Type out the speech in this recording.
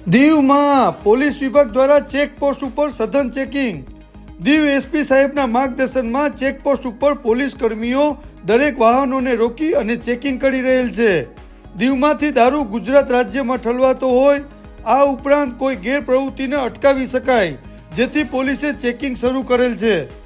દીવમાં પોલીસ વિભાગ દ્વારા ચેકપોસ્ટ ઉપર સઘન ચેકિંગ। દીવ એસપી સાહેબના માર્ગદર્શનમાં ચેકપોસ્ટ ઉપર પોલીસ કર્મીઓ દરેક વાહનોને રોકી અને ચેકિંગ કરી રહેલ છે। દીવમાંથી દારૂ ગુજરાત રાજ્યમાં ઠલવાતો હોય, આ ઉપરાંત કોઈ ગેરપ્રવૃત્તિને અટકાવી શકાય, જેથી પોલીસે ચેકિંગ શરૂ કરેલ છે।